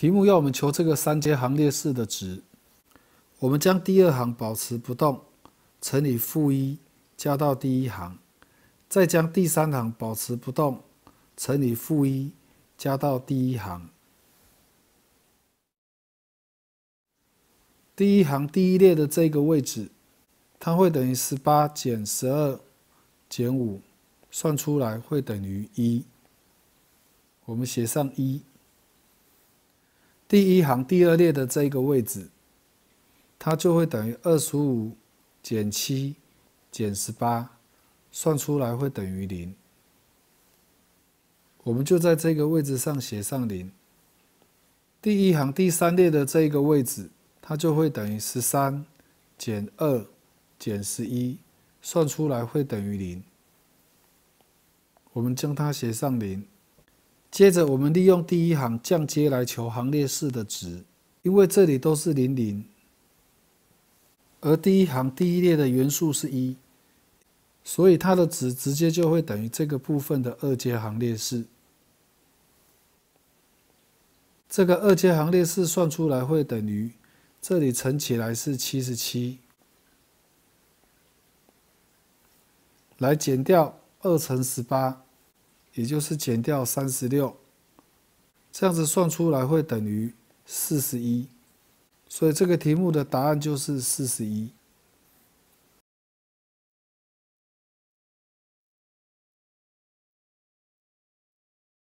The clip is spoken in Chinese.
题目要我们求这个三阶行列式的值，我们将第二行保持不动乘以-1加到第一行，再将第三行保持不动乘以-1加到第一行。第一行第一列的这个位置，它会等于18减12减5，算出来会等于1。我们写上1。第一行第二列的这个位置，它就会等于25减7减18，算出来会等于0。我们就在这个位置上写上0。第一行第三列的这个位置，它就会等于13减2减11，算出来会等于0。我们将它写上0。接着我们利用第一行降阶来求行列式的值，因为这里都是00，而第一行第一列的元数是1，所以它的值直接就会等于这个部分的二阶行列式。这个二阶行列式算出来会等于，这里乘起来是77，来减掉2乘18，也就是减掉36，这样子算出来会等于41，所以这个题目的答案就是41。